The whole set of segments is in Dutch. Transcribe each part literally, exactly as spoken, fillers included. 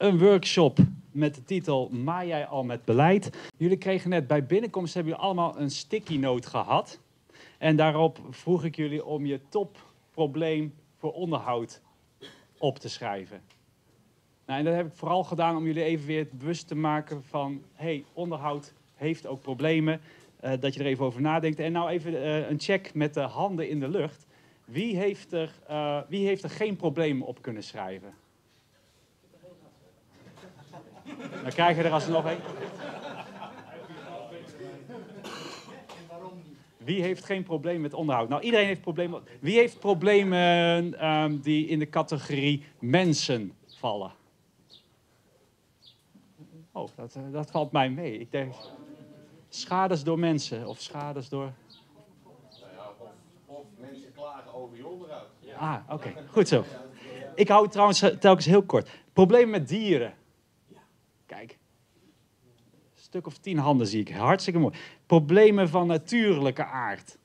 een workshop met de titel Maai jij al met beleid? Jullie kregen net bij binnenkomst, hebben jullie allemaal een sticky note gehad. En daarop vroeg ik jullie om je topprobleem voor onderhoud op te schrijven. Nou, en dat heb ik vooral gedaan om jullie even weer bewust te maken van, hey, onderhoud heeft ook problemen. Uh, dat je er even over nadenkt. En nou even uh, een check met de handen in de lucht. Wie heeft er, uh, wie heeft er geen probleem op kunnen schrijven? Dan krijg je er alsnog een. Wie heeft geen probleem met onderhoud? Nou, iedereen heeft problemen. Wie heeft problemen uh, die in de categorie mensen vallen? Oh, dat, uh, dat valt mij mee. Ik denk, schades door mensen of schades door... Of mensen klagen over je onderhoud. Ah, oké. Okay. Goed zo. Ik hou het trouwens telkens heel kort. Problemen met dieren. Kijk. Een stuk of tien handen zie ik. Hartstikke mooi. Problemen van natuurlijke aard.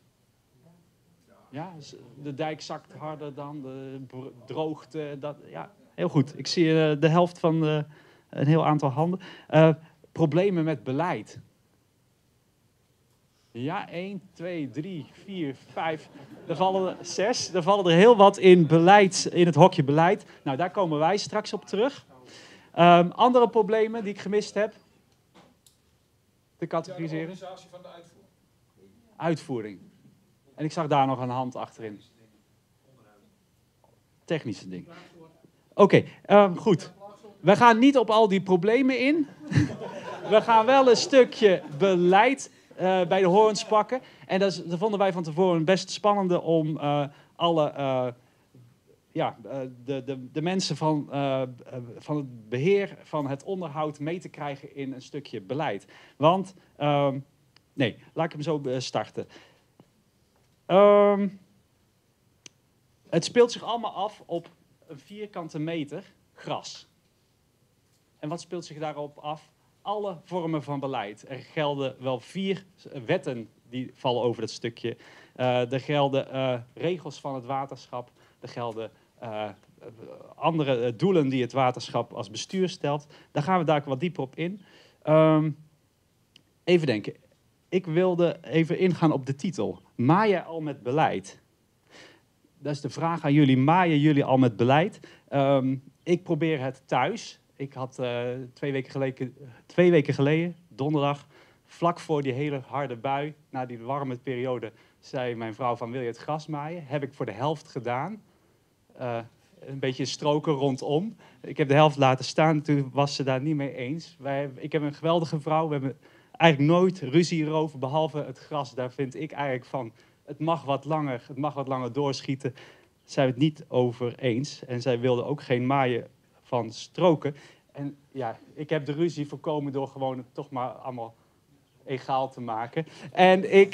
Ja, de dijk zakt harder dan, de droogte. Dat, ja, heel goed. Ik zie uh, de helft van uh, een heel aantal handen. Uh, problemen met beleid. Ja, één, twee, drie, vier, vijf. Er vallen er zes. Er vallen er heel wat in beleid, in het hokje beleid. Nou, daar komen wij straks op terug. Um, andere problemen die ik gemist heb? Te categoriseren? Ja, de organisatie van de uitvoering. Uitvoering. En ik zag daar nog een hand achterin. Technische dingen. Oké, okay, um, goed. We gaan niet op al die problemen in. We gaan wel een stukje beleid Uh, bij de horens pakken. En dat, is, dat vonden wij van tevoren best spannende om uh, alle uh, ja, uh, de, de, de mensen van, uh, van het beheer van het onderhoud mee te krijgen in een stukje beleid. Want, um, nee, laat ik hem zo starten. Um, het speelt zich allemaal af op een vierkante meter gras. En wat speelt zich daarop af? Alle vormen van beleid. Er gelden wel vier wetten die vallen over dat stukje. Uh, er gelden uh, regels van het waterschap. Er gelden uh, andere doelen die het waterschap als bestuur stelt. Daar gaan we daar wat dieper op in. Um, even denken. Ik wilde even ingaan op de titel. Maai jij al met beleid? Dat is de vraag aan jullie. Maaien jullie al met beleid? Um, ik probeer het thuis. Ik had uh, twee, weken geleden, twee weken geleden, donderdag, vlak voor die hele harde bui, na die warme periode, zei mijn vrouw van, wil je het gras maaien? Heb ik voor de helft gedaan. Uh, een beetje stroken rondom. Ik heb de helft laten staan, toen was ze daar niet mee eens. Wij, ik heb een geweldige vrouw, we hebben eigenlijk nooit ruzie erover, behalve het gras. Daar vind ik eigenlijk van, het mag wat langer, het mag wat langer doorschieten. Daar zijn we het niet over eens. En zij wilde ook geen maaien van stroken. En ja, ik heb de ruzie voorkomen door gewoon het toch maar allemaal egaal te maken. En ik...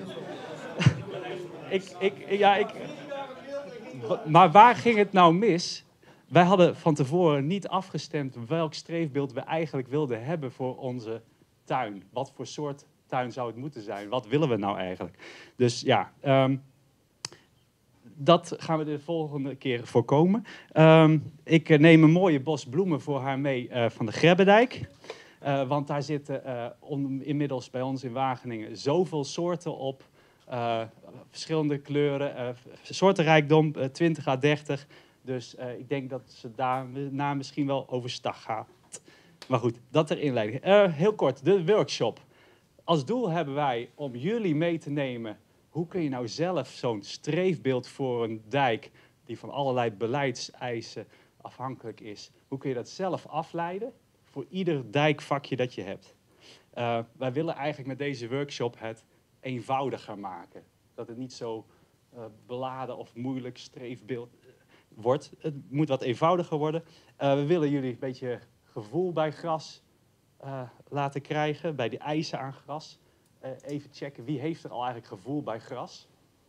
ik, ik ja, ik... Maar waar ging het nou mis? Wij hadden van tevoren niet afgestemd welk streefbeeld we eigenlijk wilden hebben voor onze tuin. Wat voor soort tuin zou het moeten zijn? Wat willen we nou eigenlijk? Dus ja... Um, Dat gaan we de volgende keer voorkomen. Um, ik uh, neem een mooie bos bloemen voor haar mee uh, van de Grebbedijk. Uh, want daar zitten uh, on, inmiddels bij ons in Wageningen zoveel soorten op. Uh, verschillende kleuren, uh, soortenrijkdom, uh, twintig à dertig. Dus uh, ik denk dat ze daarna misschien wel overstag gaat. Maar goed, dat ter inleiding. Uh, heel kort, de workshop. Als doel hebben wij om jullie mee te nemen... Hoe kun je nou zelf zo'n streefbeeld voor een dijk die van allerlei beleidseisen afhankelijk is, hoe kun je dat zelf afleiden voor ieder dijkvakje dat je hebt? Uh, wij willen eigenlijk met deze workshop het eenvoudiger maken. Dat het niet zo uh, beladen of moeilijk streefbeeld wordt. Het moet wat eenvoudiger worden. Uh, we willen jullie een beetje gevoel bij gras uh, laten krijgen, bij die eisen aan gras. Uh, even checken, wie heeft er al eigenlijk gevoel bij gras?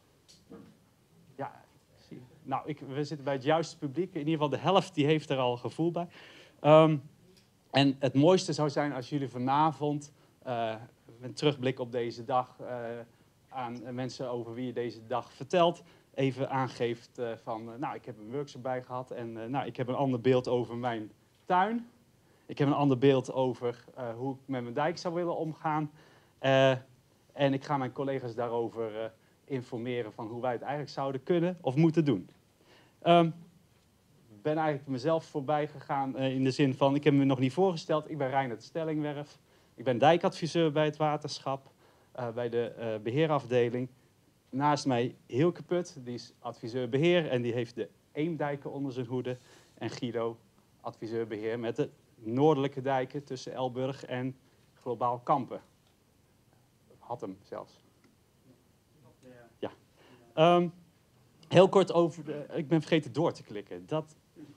Ja, zie. Nou, ik, we zitten bij het juiste publiek. In ieder geval de helft die heeft er al gevoel bij. Um, en het mooiste zou zijn als jullie vanavond uh, een terugblik op deze dag uh, aan mensen over wie je deze dag vertelt, even aangeeft uh, van, uh, nou, ik heb een workshop bij gehad en uh, nou, ik heb een ander beeld over mijn tuin. Ik heb een ander beeld over uh, hoe ik met mijn dijk zou willen omgaan. Uh, en ik ga mijn collega's daarover uh, informeren van hoe wij het eigenlijk zouden kunnen of moeten doen. Um, Ik ben eigenlijk mezelf voorbij gegaan uh, in de zin van, ik heb me nog niet voorgesteld. Ik ben Reinhard Stellingwerf. Ik ben dijkadviseur bij het waterschap, uh, bij de uh, beheerafdeling. Naast mij Hilke Put, die is adviseur beheer en die heeft de Eemdijken onder zijn hoede. En Guido, adviseur beheer met de noordelijke dijken tussen Elburg en Globaal Kampen. Had hem zelfs. Ja. Um, heel kort over, de, ik ben vergeten door te klikken. Dat...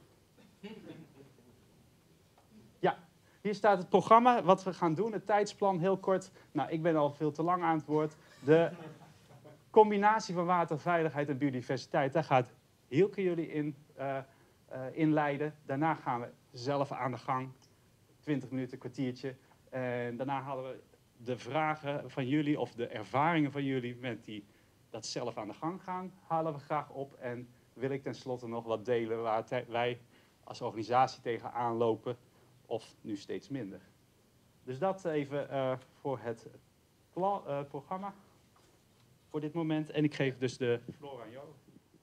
Ja, hier staat het programma, wat we gaan doen, het tijdsplan, heel kort. Nou, ik ben al veel te lang aan het woord. De combinatie van waterveiligheid en biodiversiteit, daar gaat Hielke jullie in uh, uh, inleiden. Daarna gaan we zelf aan de gang, twintig minuten, een kwartiertje. En daarna halen we de vragen van jullie of de ervaringen van jullie met die dat zelf aan de gang gaan, halen we graag op. En wil ik tenslotte nog wat delen waar wij als organisatie tegenaan lopen, of nu steeds minder. Dus dat even uh, voor het pla- uh, programma voor dit moment. En ik geef dus de floor aan jou.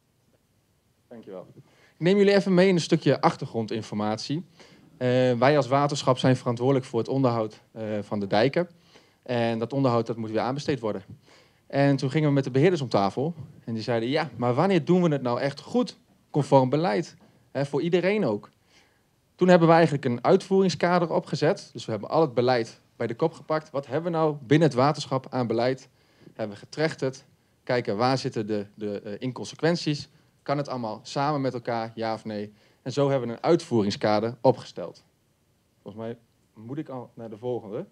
Dankjewel. Ik neem jullie even mee in een stukje achtergrondinformatie. Uh, wij als waterschap zijn verantwoordelijk voor het onderhoud uh, van de dijken. En dat onderhoud dat moet weer aanbesteed worden. En toen gingen we met de beheerders om tafel. En die zeiden, ja, maar wanneer doen we het nou echt goed? Conform beleid. Hè, voor iedereen ook. Toen hebben we eigenlijk een uitvoeringskader opgezet. Dus we hebben al het beleid bij de kop gepakt. Wat hebben we nou binnen het waterschap aan beleid? Hebben we getrechterd. Kijken, waar zitten de, de uh, inconsequenties? Kan het allemaal samen met elkaar, ja of nee? En zo hebben we een uitvoeringskader opgesteld. Volgens mij moet ik al naar de volgende.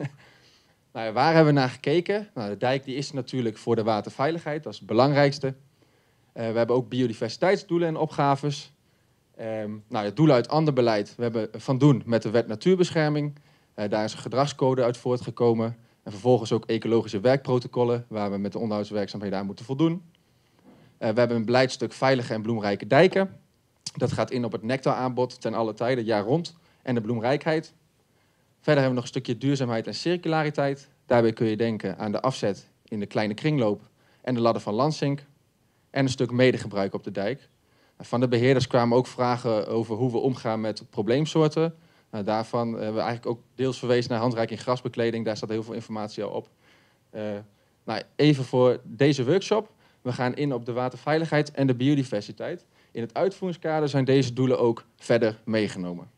Nou ja, waar hebben we naar gekeken? Nou, de dijk die is natuurlijk voor de waterveiligheid, dat is het belangrijkste. Uh, we hebben ook biodiversiteitsdoelen en opgaves. Um, nou, ja, doelen uit ander beleid. We hebben van doen met de wet natuurbescherming. Uh, daar is een gedragscode uit voortgekomen. En vervolgens ook ecologische werkprotocollen, waar we met de onderhoudswerkzaamheden aan moeten voldoen. Uh, we hebben een beleidstuk veilige en bloemrijke dijken. Dat gaat in op het nectaraanbod ten alle tijden, jaar rond. En de bloemrijkheid. Verder hebben we nog een stukje duurzaamheid en circulariteit. Daarbij kun je denken aan de afzet in de kleine kringloop en de ladder van Lansink. En een stuk medegebruik op de dijk. Van de beheerders kwamen ook vragen over hoe we omgaan met probleemsoorten. Nou, daarvan hebben we eigenlijk ook deels verwezen naar handreiking grasbekleding. Daar staat heel veel informatie al op. Uh, nou, even voor deze workshop. We gaan in op de waterveiligheid en de biodiversiteit. In het uitvoeringskader zijn deze doelen ook verder meegenomen.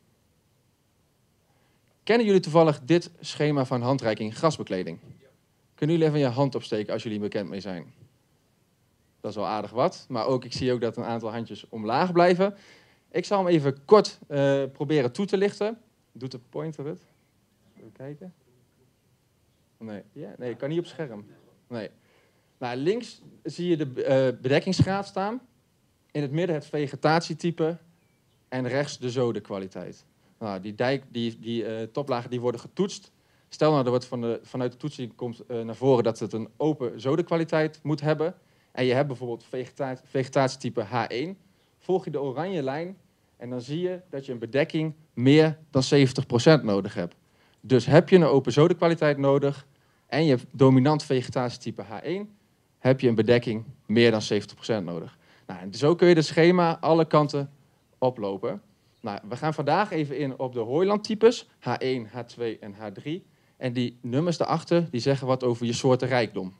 Kennen jullie toevallig dit schema van handreiking grasbekleding? Kunnen jullie even je hand opsteken als jullie er bekend mee zijn? Dat is wel aardig wat, maar ook, ik zie ook dat een aantal handjes omlaag blijven. Ik zal hem even kort uh, proberen toe te lichten. Doet de pointer het? Even kijken. Nee, ja, nee, ik kan niet op scherm. Nee. Nou, links zie je de uh, bedekkingsgraad staan. In het midden het vegetatietype. En rechts de zodenkwaliteit. Nou, die dijk, die, die uh, toplagen die worden getoetst. Stel nou, er wordt van de, vanuit de toetsing komt uh, naar voren dat het een open zodenkwaliteit moet hebben. En je hebt bijvoorbeeld vegeta- vegetatietype H één. Volg je de oranje lijn en dan zie je dat je een bedekking meer dan zeventig procent nodig hebt. Dus heb je een open zodenkwaliteit nodig en je hebt dominant vegetatietype H één, heb je een bedekking meer dan zeventig procent nodig. Nou, en zo kun je het schema alle kanten oplopen. Nou, we gaan vandaag even in op de hooilandtypes, H één, H twee en H drie. En die nummers daarachter die zeggen wat over je soortenrijkdom.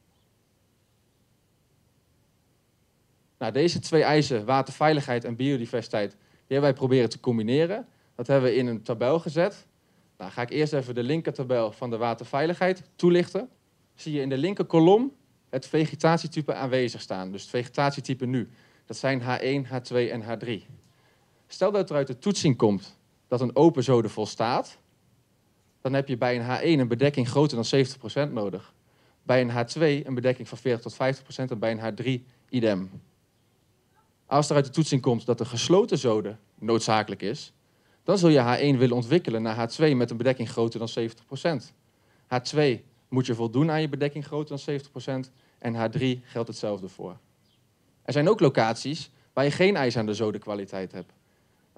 Nou, deze twee eisen, waterveiligheid en biodiversiteit, die hebben wij proberen te combineren. Dat hebben we in een tabel gezet. Nou, ga ik eerst even de linkertabel van de waterveiligheid toelichten. Zie je in de linker kolom het vegetatietype aanwezig staan. Dus het vegetatietype nu. Dat zijn H één, H twee en H drie. Stel dat er uit de toetsing komt dat een open zode volstaat, dan heb je bij een H één een bedekking groter dan zeventig procent nodig. Bij een H twee een bedekking van veertig tot vijftig procent en bij een H drie idem. Als er uit de toetsing komt dat een gesloten zode noodzakelijk is, dan zul je H één willen ontwikkelen naar H twee met een bedekking groter dan zeventig procent. H twee moet je voldoen aan je bedekking groter dan zeventig procent en H drie geldt hetzelfde voor. Er zijn ook locaties waar je geen eis aan de zodekwaliteit hebt.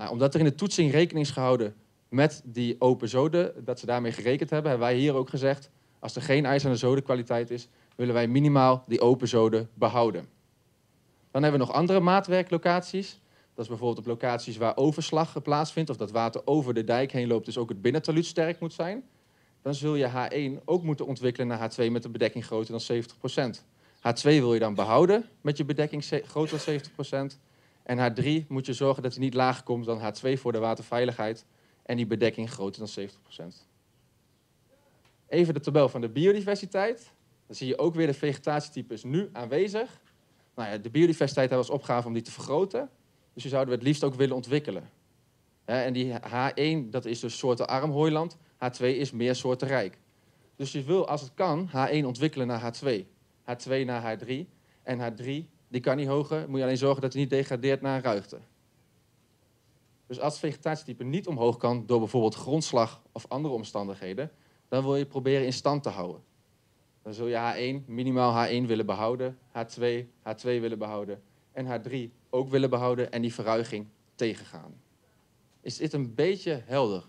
Nou, omdat er in de toetsing rekening is gehouden met die open zoden, dat ze daarmee gerekend hebben, hebben wij hier ook gezegd, als er geen eis aan de zodenkwaliteit is, willen wij minimaal die open zoden behouden. Dan hebben we nog andere maatwerklocaties. Dat is bijvoorbeeld op locaties waar overslag plaatsvindt, of dat water over de dijk heen loopt, dus ook het binnentaluut sterk moet zijn. Dan zul je H één ook moeten ontwikkelen naar H twee met een bedekking groter dan zeventig procent. H twee wil je dan behouden met je bedekking groter dan zeventig procent. En H drie moet je zorgen dat hij niet lager komt dan H twee voor de waterveiligheid en die bedekking groter dan zeventig procent. Even de tabel van de biodiversiteit. Dan zie je ook weer de vegetatietypes nu aanwezig. Nou ja, de biodiversiteit hebben we als opgave om die te vergroten. Dus die zouden we het liefst ook willen ontwikkelen. En die H één, dat is dus soortenarm hooiland. H twee is meer soortenrijk. Dus je wil, als het kan, H één ontwikkelen naar H twee. H twee naar H drie. En H drie, die kan niet hoger. Moet je alleen zorgen dat hij niet degradeert naar een ruigte. Dus als het vegetatietype niet omhoog kan door bijvoorbeeld grondslag of andere omstandigheden, dan wil je proberen in stand te houden. Dan zul je H één, minimaal H één willen behouden, H twee, H twee willen behouden en H drie ook willen behouden en die verruiging tegengaan. Is dit een beetje helder?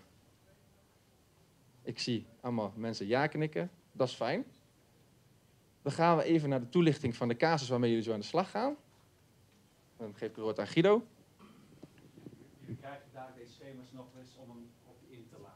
Ik zie allemaal mensen ja knikken, dat is fijn. Dan gaan we even naar de toelichting van de casus waarmee jullie zo aan de slag gaan. Dan geef ik het woord aan Guido. Jullie krijgen daar deze schema's nog eens om hem op je in te laten.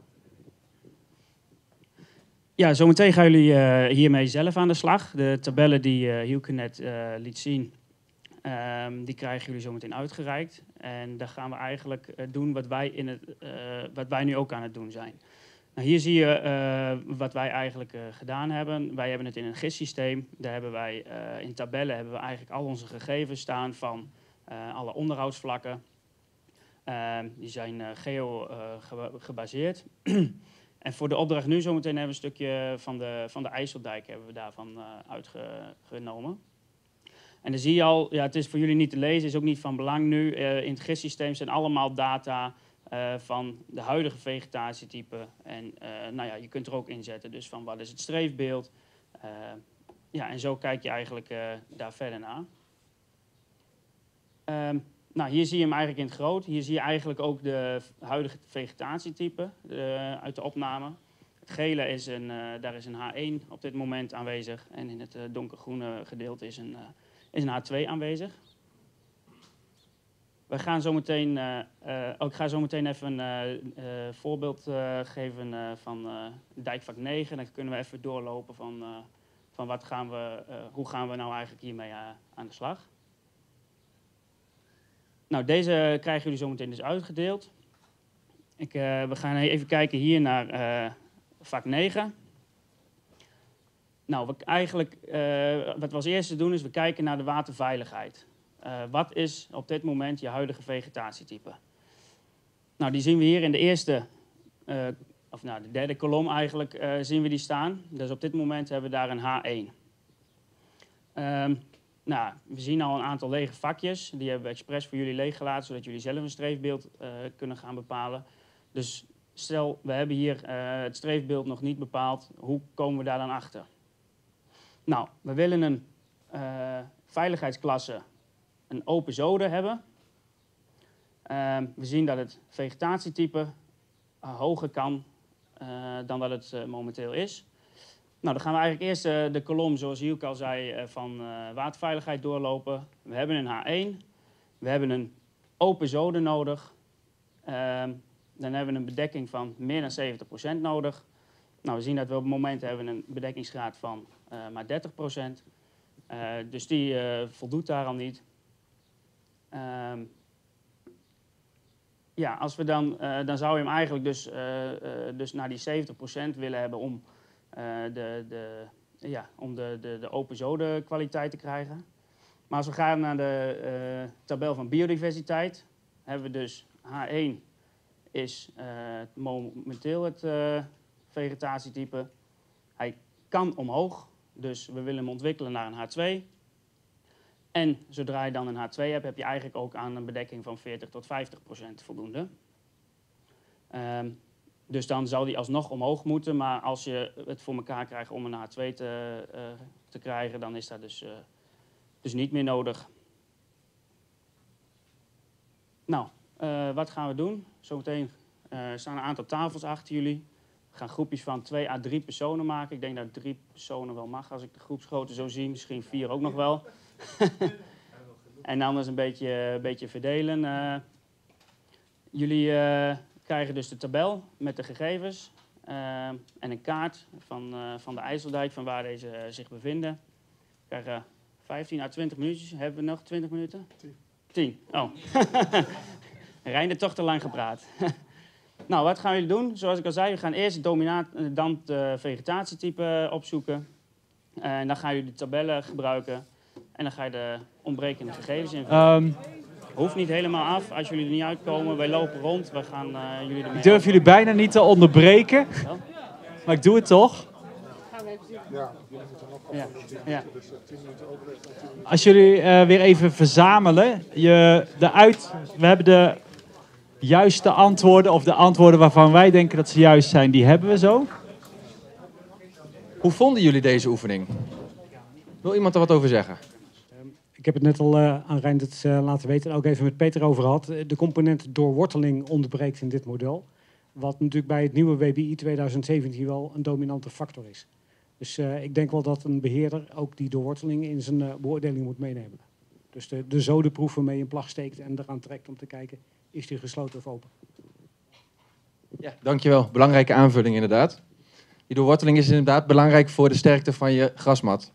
Ja, zometeen gaan jullie uh, hiermee zelf aan de slag. De tabellen die uh, Hielke net uh, liet zien, um, die krijgen jullie zometeen uitgereikt. En daar gaan we eigenlijk uh, doen wat wij, in het, uh, wat wij nu ook aan het doen zijn. Nou, hier zie je uh, wat wij eigenlijk uh, gedaan hebben. Wij hebben het in een G I S-systeem. Daar hebben wij uh, in tabellen hebben we eigenlijk al onze gegevens staan van uh, alle onderhoudsvlakken. Uh, die zijn uh, geo uh, ge gebaseerd. En voor de opdracht nu zometeen hebben we een stukje van de, van de IJsseldijk hebben we daarvan uh, uitgenomen. En dan zie je al, ja, het is voor jullie niet te lezen, is ook niet van belang nu. Uh, in het G I S-systeem zijn allemaal data uh, van de huidige vegetatietype. En uh, nou ja, je kunt er ook inzetten, dus van wat is het streefbeeld. Uh, ja, en zo kijk je eigenlijk uh, daar verder naar. Um, Nou, hier zie je hem eigenlijk in het groot. Hier zie je eigenlijk ook de huidige vegetatietype uh, uit de opname. Het gele is een, uh, daar is een H één op dit moment aanwezig. En in het uh, donkergroene gedeelte is een, uh, is een H twee aanwezig. We gaan zo meteen, uh, uh, ook, ik ga zo meteen even een uh, uh, voorbeeld uh, geven uh, van uh, dijkvak negen. Dan kunnen we even doorlopen van, uh, van wat gaan we, uh, hoe gaan we nou eigenlijk hiermee uh, aan de slag. Nou, deze krijgen jullie zo meteen dus uitgedeeld. Ik, uh, we gaan even kijken hier naar uh, vak negen. Nou, we eigenlijk, uh, wat we als eerste doen is we kijken naar de waterveiligheid. Uh, wat is op dit moment je huidige vegetatietype? Nou, die zien we hier in de eerste, uh, of nou, de derde kolom eigenlijk, uh, zien we die staan. Dus op dit moment hebben we daar een H één. Um, Nou, we zien al een aantal lege vakjes. Die hebben we expres voor jullie leeggelaten, zodat jullie zelf een streefbeeld uh, kunnen gaan bepalen. Dus stel, we hebben hier uh, het streefbeeld nog niet bepaald. Hoe komen we daar dan achter? Nou, we willen een uh, veiligheidsklasse, een open zode hebben. Uh, we zien dat het vegetatietype uh, hoger kan uh, dan dat het uh, momenteel is. Nou, dan gaan we eigenlijk eerst uh, de kolom, zoals Hielke al zei, uh, van uh, waterveiligheid doorlopen. We hebben een H één, we hebben een open zode nodig. Uh, dan hebben we een bedekking van meer dan zeventig procent nodig. Nou, we zien dat we op het moment hebben een bedekkingsgraad van uh, maar dertig procent. Uh, dus die uh, voldoet daar al niet. Uh, ja, als we dan, uh, dan zou je hem eigenlijk dus, uh, uh, dus naar die zeventig procent willen hebben om Uh, de, de, ja, om de, de, de open zode kwaliteit te krijgen. Maar als we gaan naar de uh, tabel van biodiversiteit, hebben we dus H één is uh, momenteel het uh, vegetatietype. Hij kan omhoog, dus we willen hem ontwikkelen naar een H twee. En zodra je dan een H twee hebt, heb je eigenlijk ook aan een bedekking van veertig tot vijftig procent voldoende. Um, Dus dan zou die alsnog omhoog moeten, maar als je het voor elkaar krijgt om een H twee te, uh, te krijgen, dan is dat dus, uh, dus niet meer nodig. Nou, Uh, wat gaan we doen? Zometeen uh, staan een aantal tafels achter jullie. We gaan groepjes van twee à drie personen maken. Ik denk dat drie personen wel mag als ik de groepsgrootte zo zie. Misschien vier ook nog wel. En anders een beetje, een beetje verdelen. Uh, jullie uh, krijgen dus de tabel met de gegevens. Uh, en een kaart van, uh, van de IJsseldijk, van waar deze uh, zich bevinden. We krijgen vijftien à twintig minuutjes. Hebben we nog twintig minuten? tien. Oh. Reinder toch te lang gepraat. Nou, wat gaan jullie doen? Zoals ik al zei, we gaan eerst het dominant uh, vegetatietype opzoeken. Uh, en dan gaan jullie de tabellen gebruiken. En dan ga je de ontbrekende gegevens invullen. Um, Hoeft niet helemaal af. Als jullie er niet uitkomen, wij lopen rond. We gaan uh, jullie ermee. Ik durf jullie bijna niet te onderbreken. Ja? Maar ik doe het toch. Ja, ja. ja. Als jullie uh, weer even verzamelen. Je, de uit, we hebben de juiste antwoorden, of de antwoorden waarvan wij denken dat ze juist zijn, die hebben we zo. Hoe vonden jullie deze oefening? Wil iemand er wat over zeggen? Ik heb het net al uh, aan Reindert uh, laten weten en ook even met Peter over gehad. De component doorworteling ontbreekt in dit model. Wat natuurlijk bij het nieuwe W B I twintig zeventien wel een dominante factor is. Dus uh, ik denk wel dat een beheerder ook die doorworteling in zijn uh, beoordeling moet meenemen. Dus de, de zodenproef waarmee je een plag steekt en eraan trekt om te kijken, is die gesloten of open? Ja, dankjewel. Belangrijke aanvulling inderdaad. Die doorworteling is inderdaad belangrijk voor de sterkte van je grasmat.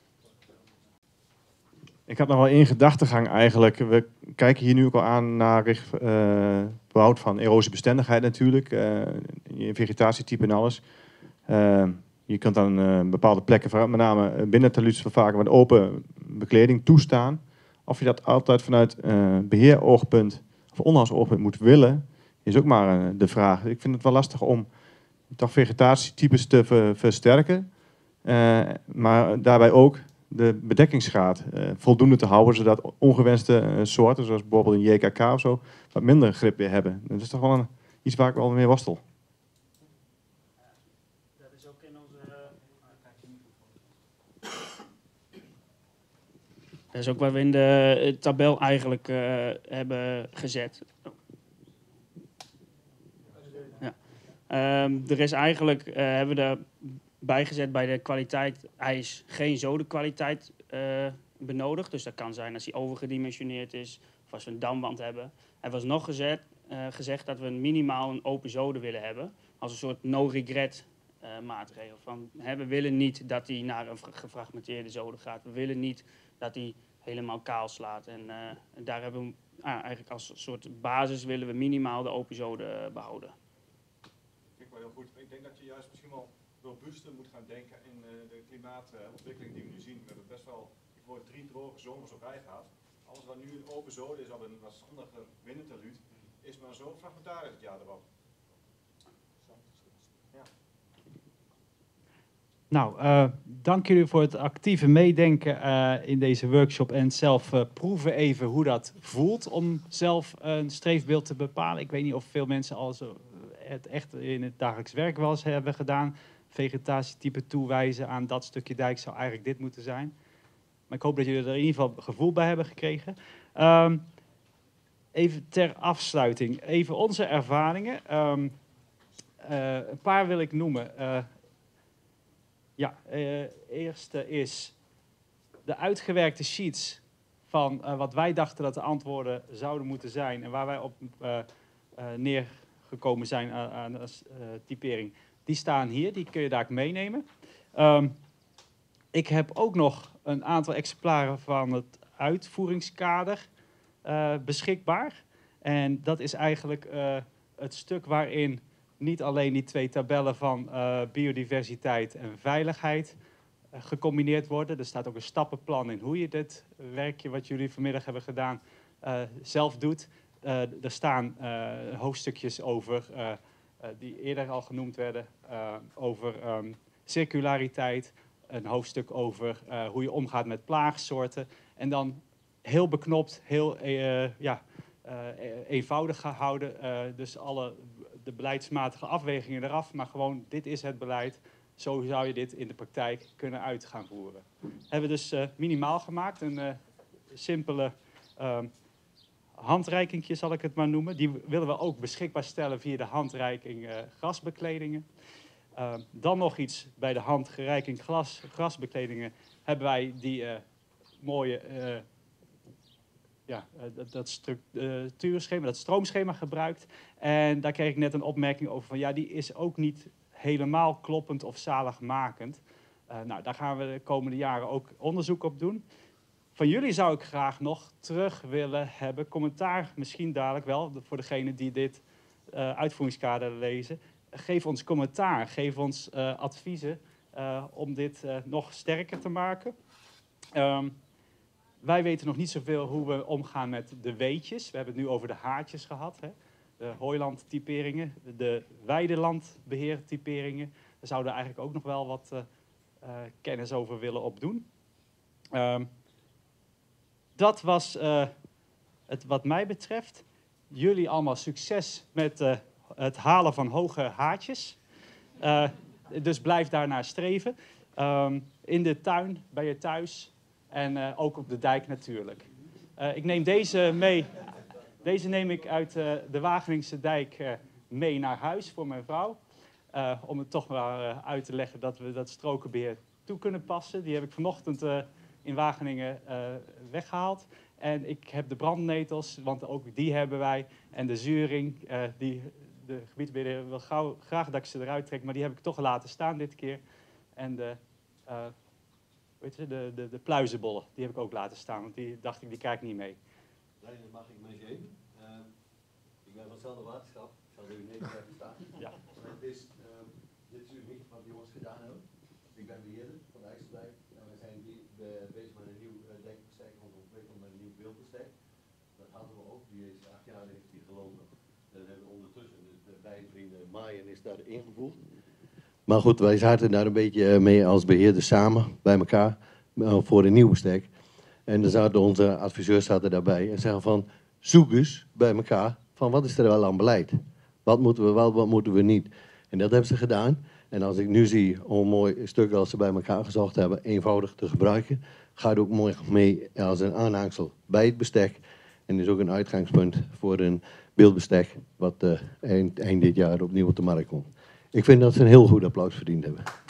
Ik had nog wel één gedachtegang eigenlijk. We kijken hier nu ook al aan naar uh, behoud van erosiebestendigheid natuurlijk. Uh, je vegetatietype en alles. Uh, je kunt dan uh, bepaalde plekken, met name binnen talus, vaak wat open bekleding toestaan. Of je dat altijd vanuit uh, beheeroogpunt of onderhoudsoogpunt moet willen, is ook maar uh, de vraag. Ik vind het wel lastig om toch vegetatietypes te ver, versterken. Uh, maar daarbij ook de bedekkingsgraad uh, voldoende te houden, zodat ongewenste uh, soorten, zoals bijvoorbeeld een J K K of zo, wat minder grip weer hebben. Dat is toch wel een, iets waar ik wel mee worstel. Dat is ook in onze... Dat is ook wat we in de tabel eigenlijk uh, hebben gezet. Ja. Um, er is eigenlijk, uh, hebben we er bijgezet bij de kwaliteit ijs geen zodenkwaliteit uh, benodigd. Dus dat kan zijn als die overgedimensioneerd is of als we een damwand hebben. Er was nog gezet, uh, gezegd dat we minimaal een open zode willen hebben. Als een soort no-regret uh, maatregel. Van, hè, we willen niet dat die naar een gefragmenteerde zode gaat. We willen niet dat die helemaal kaal slaat. En uh, daar hebben we uh, eigenlijk als soort basis willen we minimaal de open zode uh, behouden. Dat vind ik wel heel goed. Ik denk dat je juist misschien wel robuuster moet gaan denken in uh, de klimaatontwikkeling uh, die we nu zien. We hebben best wel bijvoorbeeld drie droge zomers op rij gehad. Alles wat nu een open zode is op een wat zondige wintertaluut, is maar zo fragmentarisch het jaar erop. Ja. Nou, uh, dank jullie voor het actieve meedenken uh, in deze workshop en zelf uh, proeven even hoe dat voelt om zelf een streefbeeld te bepalen. Ik weet niet of veel mensen al zo het echt in het dagelijks werk wel eens hebben gedaan. Vegetatietype toewijzen aan dat stukje dijk zou eigenlijk dit moeten zijn. Maar ik hoop dat jullie er in ieder geval gevoel bij hebben gekregen. Um, even ter afsluiting, even onze ervaringen. Um, uh, een paar wil ik noemen. Uh, ja, uh, eerste is de uitgewerkte sheets van uh, wat wij dachten dat de antwoorden zouden moeten zijn en waar wij op uh, uh, neergekomen zijn aan, aan uh, typering. Die staan hier, die kun je daar meenemen. Um, ik heb ook nog een aantal exemplaren van het uitvoeringskader uh, beschikbaar. En dat is eigenlijk uh, het stuk waarin niet alleen die twee tabellen van uh, biodiversiteit en veiligheid uh, gecombineerd worden. Er staat ook een stappenplan in hoe je dit werkje wat jullie vanmiddag hebben gedaan uh, zelf doet. Uh, er staan uh, hoofdstukjes over, uh, uh, die eerder al genoemd werden, uh, over um, circulariteit. Een hoofdstuk over uh, hoe je omgaat met plaagsoorten. En dan heel beknopt, heel uh, ja, uh, eenvoudig gehouden. Uh, dus alle de beleidsmatige afwegingen eraf. Maar gewoon, dit is het beleid. Zo zou je dit in de praktijk kunnen uit gaan voeren. Hebben we dus uh, minimaal gemaakt. Een uh, simpele, uh, handreikingje zal ik het maar noemen. Die willen we ook beschikbaar stellen via de handreiking uh, grasbekledingen. Uh, dan nog iets bij de handreiking glas, grasbekledingen hebben wij die uh, mooie uh, ja, uh, dat, dat structuurschema, dat stroomschema gebruikt. En daar kreeg ik net een opmerking over van ja, die is ook niet helemaal kloppend of zaligmakend. Uh, nou, daar gaan we de komende jaren ook onderzoek op doen. Van jullie zou ik graag nog terug willen hebben, commentaar misschien dadelijk wel, voor degenen die dit uh, uitvoeringskader lezen. Geef ons commentaar, geef ons uh, adviezen uh, om dit uh, nog sterker te maken. Um, wij weten nog niet zoveel hoe we omgaan met de weetjes. We hebben het nu over de haartjes gehad, hè? De hooilandtyperingen, de weidelandbeheertyperingen. Daar zouden we eigenlijk ook nog wel wat uh, uh, kennis over willen opdoen. Um, dat was uh, het wat mij betreft. Jullie allemaal succes met uh, het halen van hoge haartjes. Uh, dus blijf daarnaar streven. Um, in de tuin, bij je thuis en uh, ook op de dijk natuurlijk. Uh, ik neem deze mee. Deze neem ik uit uh, de Wageningse dijk uh, mee naar huis voor mijn vrouw. Uh, om het toch maar uh, uit te leggen dat we dat strokenbeheer toe kunnen passen. Die heb ik vanochtend uh, in Wageningen uh, weggehaald. En ik heb de brandnetels, want ook die hebben wij. En de zuring, uh, die, de gebiedsbeheerder wil gauw, graag dat ik ze eruit trek, maar die heb ik toch laten staan dit keer. En de, uh, weet je, de, de, de pluizenbollen, die heb ik ook laten staan, want die dacht ik, die krijg ik niet mee. Nee, dat mag ik meegeven. Uh, ik ben van hetzelfde waterschap, ik zal er niet even staan. Ja. Het is, uh, dit is natuurlijk niet wat de jongens gedaan hebben. Ik ben beheerder van de IJsseldijk en we zijn die, uh, bezig met een nieuw uh, dekbestek, om te ontwikkelen met een nieuw beeldbestek. Dat hadden we ook, die is acht jaar heeft die gelopen. Dat hebben we ondertussen, de, de beide vrienden Maaien is daar ingevoegd. Maar goed, wij zaten daar een beetje mee als beheerders samen bij elkaar uh, voor een nieuw bestek. En dan zaten onze adviseurs zaten daarbij en zeggen van, zoek eens bij elkaar van wat is er wel aan beleid? Wat moeten we wel, wat moeten we niet? En dat hebben ze gedaan. En als ik nu zie hoe een mooi stuk als ze bij elkaar gezocht hebben, eenvoudig te gebruiken, gaat ook mooi mee als een aanhangsel bij het bestek. En is ook een uitgangspunt voor een beeldbestek wat uh, eind, eind dit jaar opnieuw op de markt komt. Ik vind dat ze een heel goed applaus verdiend hebben.